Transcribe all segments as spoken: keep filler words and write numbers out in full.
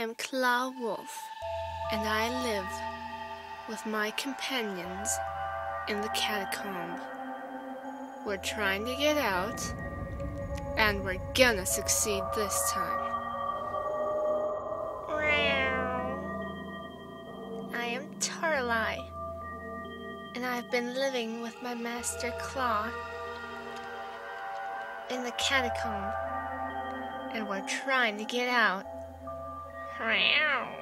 am Claw Wolf, and I live with my companions in the CatAComb. We're trying to get out, and we're gonna succeed this time. I am Torlai, and I've been living with my master Claw in the CatAComb, and we're trying to get out. Meow.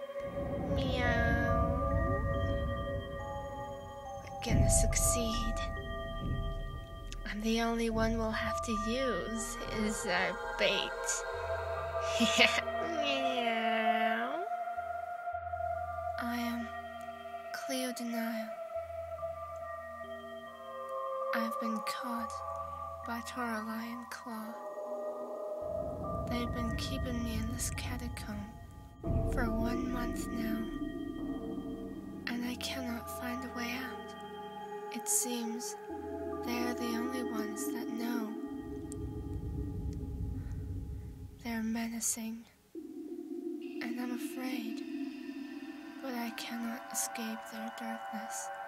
We're gonna succeed. And the only one we'll have to use is our bait. Meow. I am Cleo Denial. I've been caught by Torlai and Claw. They've been keeping me in this CatAComb for one month now, and I cannot find a way out. It seems they are the only ones that know. They're menacing, and I'm afraid, but I cannot escape their darkness.